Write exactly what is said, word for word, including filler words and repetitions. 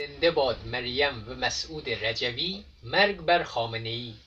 زنده باد مریم و مسعود رجوی. مرگ بر خامنه‌ای.